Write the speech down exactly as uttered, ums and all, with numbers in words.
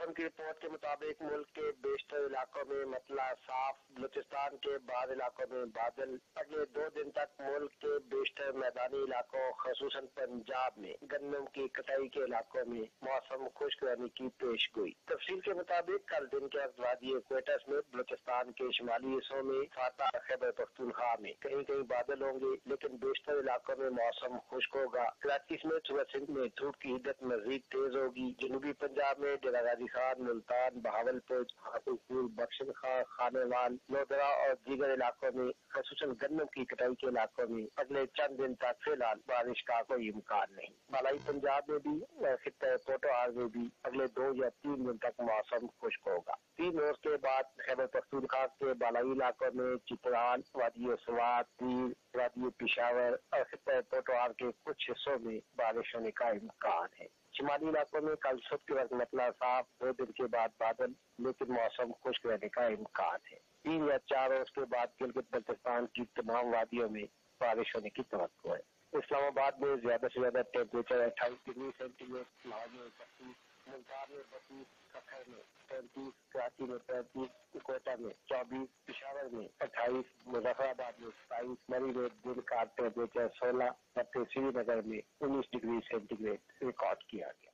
موسم کی رپورٹ کے مطابق ملک کے بیشتر علاقوں میں مطلع صاف، بلوچستان کے بعض علاقوں میں بادل۔ اگلے دو دن تک ملک کے بیشتر میدانی علاقوں خصوصاً پنجاب میں گندم کی کٹائی کے علاقوں میں موسم خشک رہنے کی پیش گوئی۔ تفصیل کے مطابق کل دن کے وقت وادی کوئٹہ میں بلوچستان کے شمالی حصوں میں، فاتح خیبر پختونخوا میں کہیں کہیں بادل ہوں گے، لیکن بیشتر علاقوں میں موسم خشک ہوگا۔ کراچی سمیت صوبہ سندھ میں دھوپ کی حدت مزید تیز ہوگی۔ جنوبی پنجاب میں ڈیرہ غازی خان، ملتان، بہاولپور، خاطر، بخشن خان، خانیوال، لودھرا اور دیگر علاقوں میں خصوصاً گندم کی کٹائی کے علاقوں میں اگلے چند دن تک فی الحال بارش کا کوئی امکان نہیں۔ بالائی پنجاب میں بھی خطہ پوٹوہار میں بھی اگلے دو یا تین دن تک موسم خشک ہوگا۔ تین روز کے بعد خیبر پختونخوا کے بالائی علاقوں میں چترال، وادی سوات، پیر، وادی پشاور اور خطہ پوٹوہار کے کچھ حصوں میں بارش ہونے کا امکان ہے۔ شمالی علاقوں میں کل صبح کے وقت مطلع صاف، دو دن کے بعد بادل، لیکن موسم خشک رہنے کا امکان ہے۔ تین یا چار روز کے بعد گلگت بلتستان کی تمام وادیوں میں بارش ہونے کی توقع ہے۔ اسلام آباد میں زیادہ سے زیادہ ٹیمپریچر اٹھائیس ڈگری سینٹی گریڈ، لاہور میں پچیس، ملتان میں بتیس، ککھر میں پینتیس، کراچی میں پینتیس، کوئٹہ میں چوبیس، پشاور میں اٹھائیس، مظفر آباد میں ستائیس، مری میں دن کا ٹیمپریچر سولہ اور سری نگر میں انیس ڈگری سینٹی گریڈ ریکارڈ کیا گیا۔